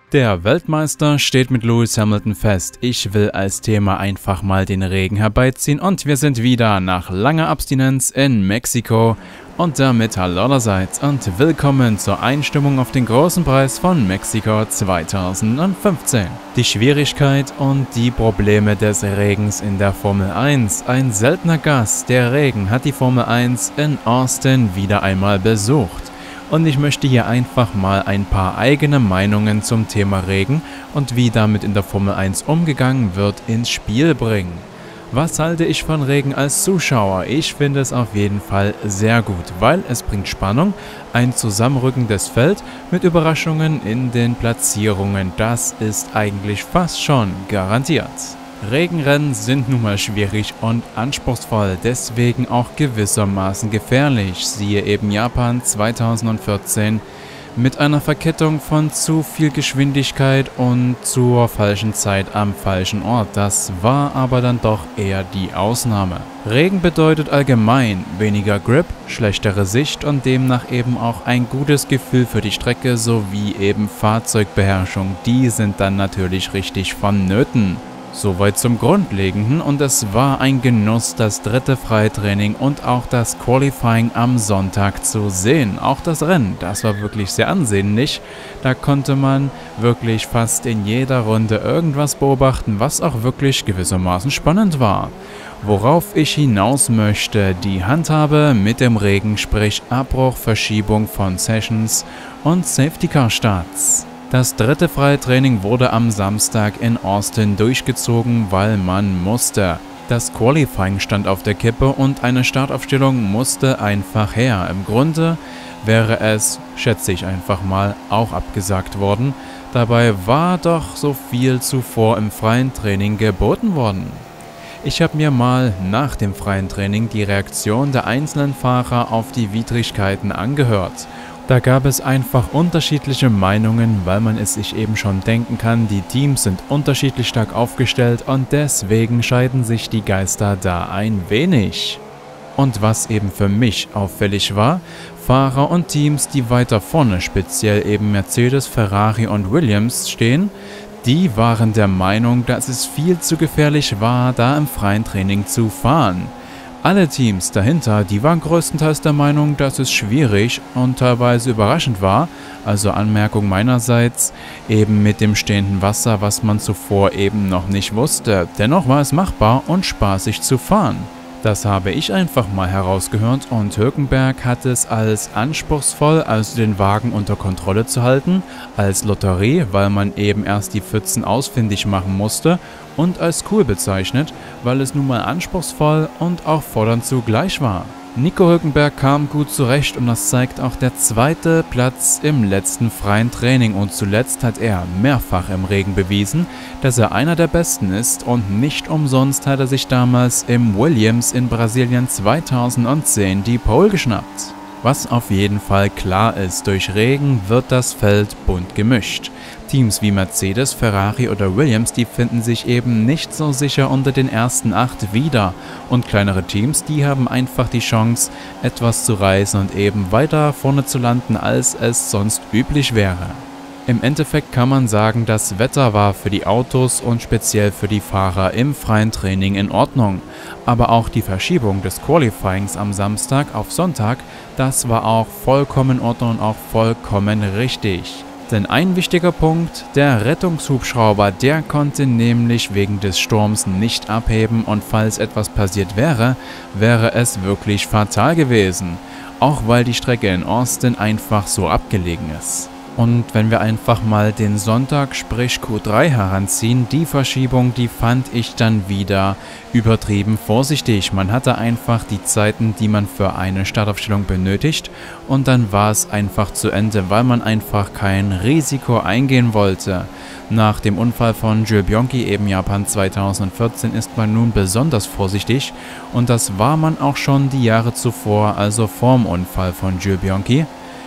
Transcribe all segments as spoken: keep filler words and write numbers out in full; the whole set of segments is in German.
Der Weltmeister steht mit Lewis Hamilton fest. Ich will als Thema einfach mal den Regen herbeiziehen und wir sind wieder nach langer Abstinenz in Mexiko. Und damit hallo allerseits und willkommen zur Einstimmung auf den großen Preis von Mexiko zweitausendfünfzehn. Die Schwierigkeit und die Probleme des Regens in der Formel eins. Ein seltener Gast, der Regen, hat die Formel eins in Austin wieder einmal besucht. Und ich möchte hier einfach mal ein paar eigene Meinungen zum Thema Regen und wie damit in der Formel eins umgegangen wird ins Spiel bringen. Was halte ich von Regen als Zuschauer? Ich finde es auf jeden Fall sehr gut, weil es bringt Spannung, ein zusammenrückendes Feld mit Überraschungen in den Platzierungen. Das ist eigentlich fast schon garantiert. Regenrennen sind nun mal schwierig und anspruchsvoll, deswegen auch gewissermaßen gefährlich. Siehe eben Japan zweitausendvierzehn mit einer Verkettung von zu viel Geschwindigkeit und zur falschen Zeit am falschen Ort. Das war aber dann doch eher die Ausnahme. Regen bedeutet allgemein weniger Grip, schlechtere Sicht und demnach eben auch ein gutes Gefühl für die Strecke sowie eben Fahrzeugbeherrschung. Die sind dann natürlich richtig vonnöten. Soweit zum Grundlegenden und es war ein Genuss, das dritte Freitraining und auch das Qualifying am Sonntag zu sehen. Auch das Rennen, das war wirklich sehr ansehnlich. Da konnte man wirklich fast in jeder Runde irgendwas beobachten, was auch wirklich gewissermaßen spannend war. Worauf ich hinaus möchte, die Handhabe mit dem Regen, sprich Abbruch, Verschiebung von Sessions und Safety-Car-Starts. Das dritte Freitraining wurde am Samstag in Austin durchgezogen, weil man musste. Das Qualifying stand auf der Kippe und eine Startaufstellung musste einfach her. Im Grunde wäre es, schätze ich einfach mal, auch abgesagt worden. Dabei war doch so viel zuvor im freien Training geboten worden. Ich habe mir mal nach dem freien Training die Reaktion der einzelnen Fahrer auf die Widrigkeiten angehört. Da gab es einfach unterschiedliche Meinungen, weil man es sich eben schon denken kann, die Teams sind unterschiedlich stark aufgestellt und deswegen scheiden sich die Geister da ein wenig. Und was eben für mich auffällig war, Fahrer und Teams, die weiter vorne, speziell eben Mercedes, Ferrari und Williams stehen, die waren der Meinung, dass es viel zu gefährlich war, da im freien Training zu fahren. Alle Teams dahinter, die waren größtenteils der Meinung, dass es schwierig und teilweise überraschend war, also Anmerkung meinerseits, eben mit dem stehenden Wasser, was man zuvor eben noch nicht wusste. Dennoch war es machbar und spaßig zu fahren. Das habe ich einfach mal herausgehört und Hülkenberg hat es als anspruchsvoll, also den Wagen unter Kontrolle zu halten, als Lotterie, weil man eben erst die Pfützen ausfindig machen musste und als cool bezeichnet, weil es nun mal anspruchsvoll und auch fordernd zugleich war. Nico Hülkenberg kam gut zurecht und das zeigt auch der zweite Platz im letzten freien Training und zuletzt hat er mehrfach im Regen bewiesen, dass er einer der Besten ist und nicht umsonst hat er sich damals im Williams in Brasilien zweitausendzehn die Pole geschnappt. Was auf jeden Fall klar ist, durch Regen wird das Feld bunt gemischt. Teams wie Mercedes, Ferrari oder Williams, die finden sich eben nicht so sicher unter den ersten acht wieder. Und kleinere Teams, die haben einfach die Chance, etwas zu reißen und eben weiter vorne zu landen, als es sonst üblich wäre. Im Endeffekt kann man sagen, das Wetter war für die Autos und speziell für die Fahrer im freien Training in Ordnung. Aber auch die Verschiebung des Qualifyings am Samstag auf Sonntag, das war auch vollkommen in Ordnung und auch vollkommen richtig. Denn ein wichtiger Punkt, der Rettungshubschrauber, der konnte nämlich wegen des Sturms nicht abheben und falls etwas passiert wäre, wäre es wirklich fatal gewesen. Auch weil die Strecke in Austin einfach so abgelegen ist. Und wenn wir einfach mal den Sonntag, sprich Q drei heranziehen, die Verschiebung, die fand ich dann wieder übertrieben vorsichtig. Man hatte einfach die Zeiten, die man für eine Startaufstellung benötigt und dann war es einfach zu Ende, weil man einfach kein Risiko eingehen wollte. Nach dem Unfall von Jules Bianchi eben Japan zweitausendvierzehn ist man nun besonders vorsichtig und das war man auch schon die Jahre zuvor, also vorm Unfall von Jules Bianchi.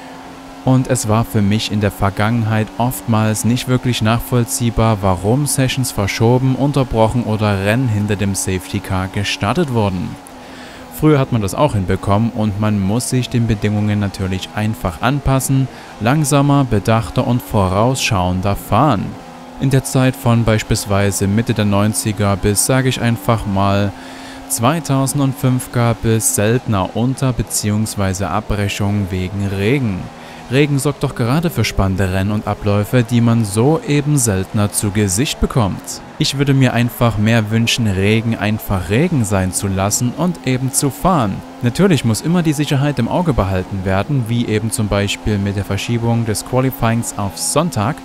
Und es war für mich in der Vergangenheit oftmals nicht wirklich nachvollziehbar, warum Sessions verschoben, unterbrochen oder Rennen hinter dem Safety Car gestartet wurden. Früher hat man das auch hinbekommen und man muss sich den Bedingungen natürlich einfach anpassen, langsamer, bedachter und vorausschauender fahren. In der Zeit von beispielsweise Mitte der neunziger bis, sage ich einfach mal, zweitausendfünf gab es seltener Unter- bzw. Abbrechungen wegen Regen. Regen sorgt doch gerade für spannende Rennen und Abläufe, die man so eben seltener zu Gesicht bekommt. Ich würde mir einfach mehr wünschen, Regen einfach Regen sein zu lassen und eben zu fahren. Natürlich muss immer die Sicherheit im Auge behalten werden, wie eben zum Beispiel mit der Verschiebung des Qualifyings auf Sonntag,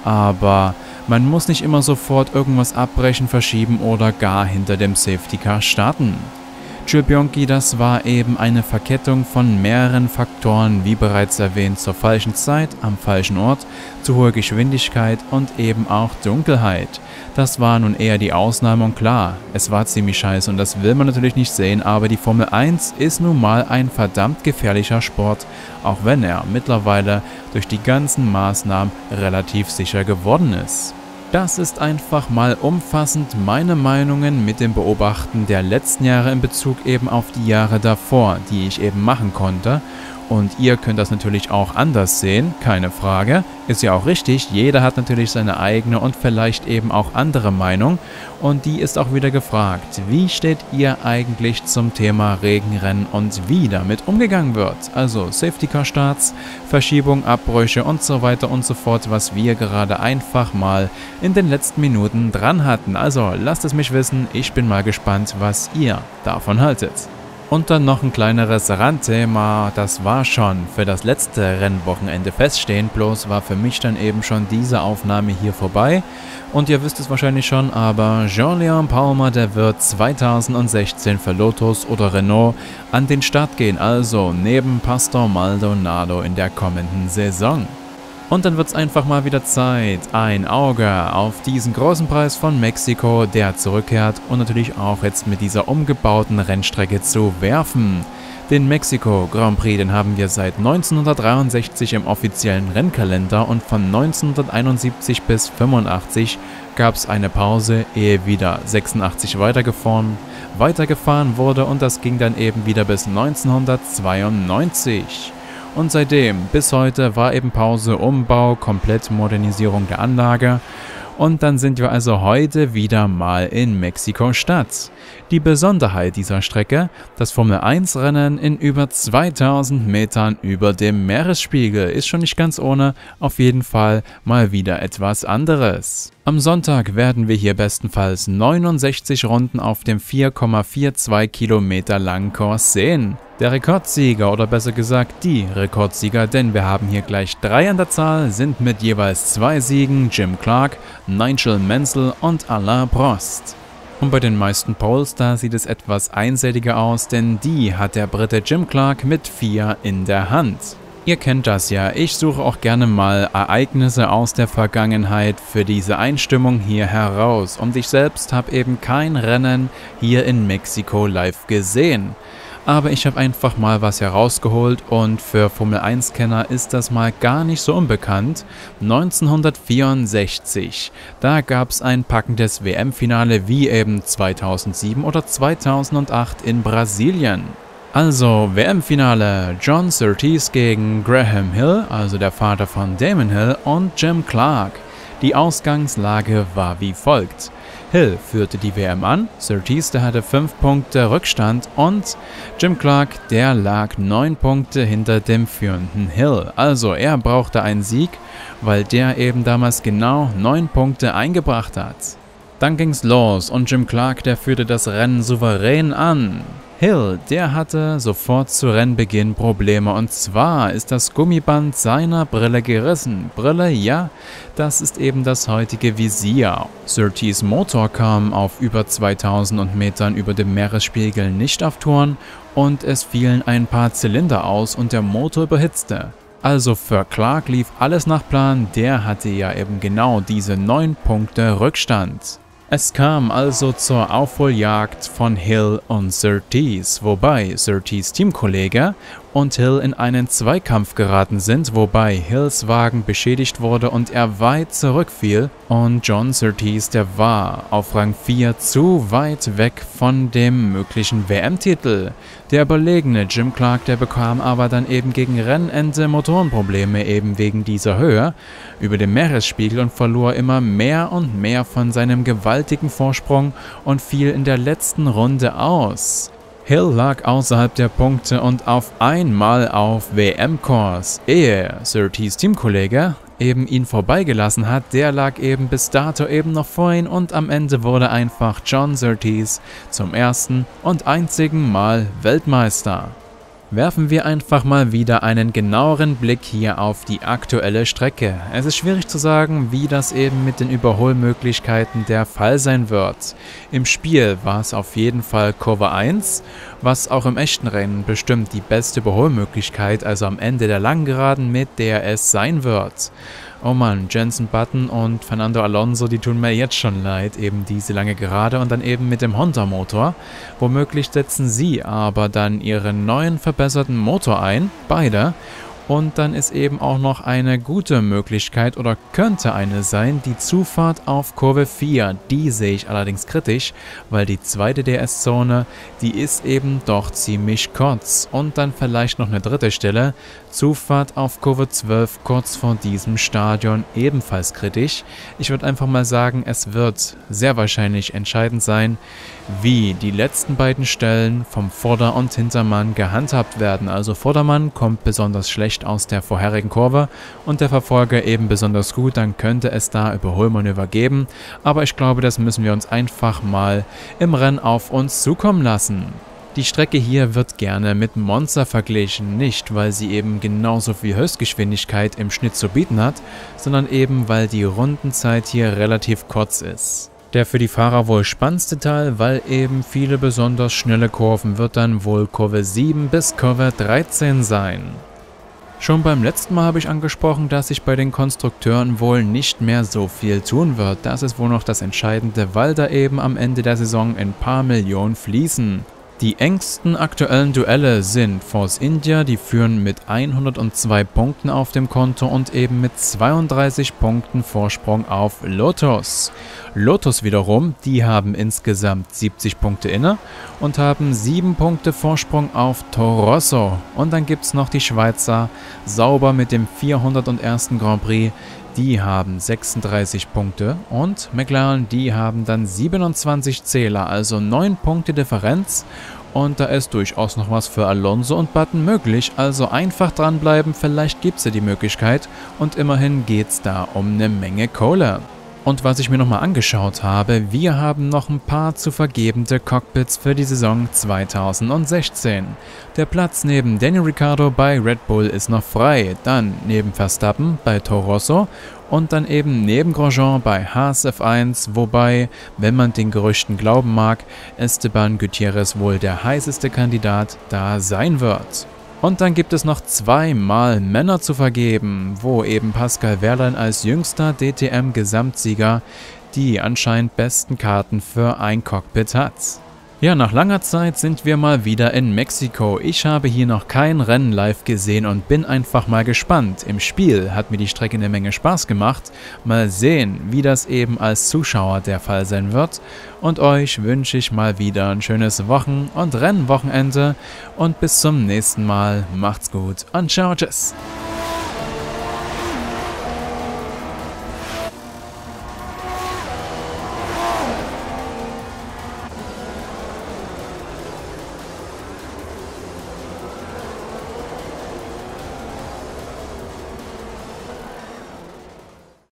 aber man muss nicht immer sofort irgendwas abbrechen, verschieben oder gar hinter dem Safety Car starten. Jules Bianchi, das war eben eine Verkettung von mehreren Faktoren, wie bereits erwähnt, zur falschen Zeit, am falschen Ort, zu hoher Geschwindigkeit und eben auch Dunkelheit. Das war nun eher die Ausnahme und klar, es war ziemlich scheiße und das will man natürlich nicht sehen, aber die Formel eins ist nun mal ein verdammt gefährlicher Sport, auch wenn er mittlerweile durch die ganzen Maßnahmen relativ sicher geworden ist. Das ist einfach mal umfassend meine Meinungen mit dem Beobachten der letzten Jahre in Bezug eben auf die Jahre davor, die ich eben machen konnte. Und ihr könnt das natürlich auch anders sehen, keine Frage. Ist ja auch richtig, jeder hat natürlich seine eigene und vielleicht eben auch andere Meinung. Und die ist auch wieder gefragt, wie steht ihr eigentlich zum Thema Regenrennen und wie damit umgegangen wird? Also Safety-Car-Starts, Verschiebung, Abbrüche und so weiter und so fort, was wir gerade einfach mal in den letzten Minuten dran hatten. Also lasst es mich wissen, ich bin mal gespannt, was ihr davon haltet. Und dann noch ein kleineres Randthema, das war schon für das letzte Rennwochenende feststehend, bloß war für mich dann eben schon diese Aufnahme hier vorbei. Und ihr wisst es wahrscheinlich schon, aber Jolyon Palmer, der wird zweitausendsechzehn für Lotus oder Renault an den Start gehen, also neben Pastor Maldonado in der kommenden Saison. Und dann wird es einfach mal wieder Zeit, ein Auge auf diesen großen Preis von Mexiko, der zurückkehrt und natürlich auch jetzt mit dieser umgebauten Rennstrecke zu werfen. Den Mexiko Grand Prix, den haben wir seit neunzehnhundertdreiundsechzig im offiziellen Rennkalender und von neunzehnhunderteinundsiebzig bis fünfundachtzig gab es eine Pause, ehe wieder sechsundachtzig weitergefahren, weitergefahren wurde und das ging dann eben wieder bis neunzehnhundertzweiundneunzig. Und seitdem, bis heute, war eben Pause, Umbau, Komplettmodernisierung der Anlage. Und dann sind wir also heute wieder mal in Mexiko-Stadt. Die Besonderheit dieser Strecke, das Formel eins Rennen in über zweitausend Metern über dem Meeresspiegel, ist schon nicht ganz ohne, auf jeden Fall mal wieder etwas anderes. Am Sonntag werden wir hier bestenfalls neunundsechzig Runden auf dem vier Komma zweiundvierzig Kilometer langen Kurs sehen. Der Rekordsieger, oder besser gesagt die Rekordsieger, denn wir haben hier gleich drei an der Zahl, sind mit jeweils zwei Siegen Jim Clark, Nigel Mansell und Alain Prost. Und bei den meisten Poles, da sieht es etwas einseitiger aus, denn die hat der Brite Jim Clark mit vier in der Hand. Ihr kennt das ja, ich suche auch gerne mal Ereignisse aus der Vergangenheit für diese Einstimmung hier heraus und ich selbst habe eben kein Rennen hier in Mexiko live gesehen. Aber ich habe einfach mal was herausgeholt und für Formel eins Kenner ist das mal gar nicht so unbekannt. neunzehnhundertvierundsechzig, da gab es ein packendes W M-Finale wie eben zweitausendsieben oder zweitausendacht in Brasilien. Also W M-Finale, John Surtees gegen Graham Hill, also der Vater von Damon Hill, und Jim Clark. Die Ausgangslage war wie folgt. Hill führte die W M an, Surtees, der hatte fünf Punkte Rückstand und Jim Clark, der lag neun Punkte hinter dem führenden Hill. Also er brauchte einen Sieg, weil der eben damals genau neun Punkte eingebracht hat. Dann ging's los und Jim Clark, der führte das Rennen souverän an. Hill, der hatte sofort zu Rennbeginn Probleme und zwar ist das Gummiband seiner Brille gerissen. Brille, ja, das ist eben das heutige Visier. Surtees Motor kam auf über zweitausend Metern über dem Meeresspiegel nicht auf Touren und es fielen ein paar Zylinder aus und der Motor überhitzte. Also für Clark lief alles nach Plan, der hatte ja eben genau diese neun Punkte Rückstand. Es kam also zur Aufholjagd von Hill und Surtees, wobei Surtees Teamkollege und Hill in einen Zweikampf geraten sind, wobei Hills Wagen beschädigt wurde und er weit zurückfiel. Und John Surtees, der war auf Rang vier zu weit weg von dem möglichen W M-Titel. Der überlegene Jim Clark, der bekam aber dann eben gegen Rennende Motorenprobleme eben wegen dieser Höhe über dem Meeresspiegel und verlor immer mehr und mehr von seinem gewaltigen Vorsprung und fiel in der letzten Runde aus. Hill lag außerhalb der Punkte und auf einmal auf W M-Kurs, ehe Surtees Teamkollege eben ihn vorbeigelassen hat. Der lag eben bis dato eben noch vor ihm und am Ende wurde einfach John Surtees zum ersten und einzigen Mal Weltmeister. Werfen wir einfach mal wieder einen genaueren Blick hier auf die aktuelle Strecke. Es ist schwierig zu sagen, wie das eben mit den Überholmöglichkeiten der Fall sein wird. Im Spiel war es auf jeden Fall Kurve eins, was auch im echten Rennen bestimmt die beste Überholmöglichkeit, also am Ende der Langgeraden, mit der es sein wird. Oh Mann, Jenson Button und Fernando Alonso, die tun mir jetzt schon leid, eben diese lange Gerade und dann eben mit dem Honda-Motor. Womöglich setzen sie aber dann ihren neuen verbesserten Motor ein, beide. Und dann ist eben auch noch eine gute Möglichkeit oder könnte eine sein, die Zufahrt auf Kurve vier. Die sehe ich allerdings kritisch, weil die zweite D R S-Zone, die ist eben doch ziemlich kurz. Und dann vielleicht noch eine dritte Stelle, Zufahrt auf Kurve zwölf kurz vor diesem Stadion, ebenfalls kritisch. Ich würde einfach mal sagen, es wird sehr wahrscheinlich entscheidend sein, wie die letzten beiden Stellen vom Vorder- und Hintermann gehandhabt werden. Also Vordermann kommt besonders schlecht aus der vorherigen Kurve und der Verfolger eben besonders gut, dann könnte es da Überholmanöver geben. Aber ich glaube, das müssen wir uns einfach mal im Rennen auf uns zukommen lassen. Die Strecke hier wird gerne mit Monza verglichen, nicht weil sie eben genauso viel Höchstgeschwindigkeit im Schnitt zu bieten hat, sondern eben weil die Rundenzeit hier relativ kurz ist. Der für die Fahrer wohl spannendste Teil, weil eben viele besonders schnelle Kurven, wird dann wohl Kurve sieben bis Kurve dreizehn sein. Schon beim letzten Mal habe ich angesprochen, dass sich bei den Konstrukteuren wohl nicht mehr so viel tun wird. Das ist wohl noch das Entscheidende, weil da eben am Ende der Saison ein paar Millionen fließen. Die engsten aktuellen Duelle sind Force India, die führen mit hundertzwei Punkten auf dem Konto und eben mit zweiunddreißig Punkten Vorsprung auf Lotus. Lotus wiederum, die haben insgesamt siebzig Punkte inne und haben sieben Punkte Vorsprung auf Toro Rosso. Und dann gibt es noch die Schweizer, Sauber mit dem vierhundertersten Grand Prix. Die haben sechsunddreißig Punkte und McLaren, die haben dann siebenundzwanzig Zähler, also neun Punkte Differenz. Und da ist durchaus noch was für Alonso und Button möglich, also einfach dranbleiben, vielleicht gibt es ja die Möglichkeit und immerhin geht es da um eine Menge Kohle. Und was ich mir nochmal angeschaut habe, wir haben noch ein paar zu vergebende Cockpits für die Saison zweitausendsechzehn. Der Platz neben Daniel Ricciardo bei Red Bull ist noch frei, dann neben Verstappen bei Toro Rosso und dann eben neben Grosjean bei Haas F eins, wobei, wenn man den Gerüchten glauben mag, Esteban Gutierrez wohl der heißeste Kandidat da sein wird. Und dann gibt es noch zweimal Männer zu vergeben, wo eben Pascal Wehrlein als jüngster D T M-Gesamtsieger die anscheinend besten Karten für ein Cockpit hat. Ja, nach langer Zeit sind wir mal wieder in Mexiko. Ich habe hier noch kein Rennen live gesehen und bin einfach mal gespannt. Im Spiel hat mir die Strecke eine Menge Spaß gemacht. Mal sehen, wie das eben als Zuschauer der Fall sein wird. Und euch wünsche ich mal wieder ein schönes Wochen- und Rennwochenende. Und bis zum nächsten Mal. Macht's gut und ciao, tschüss.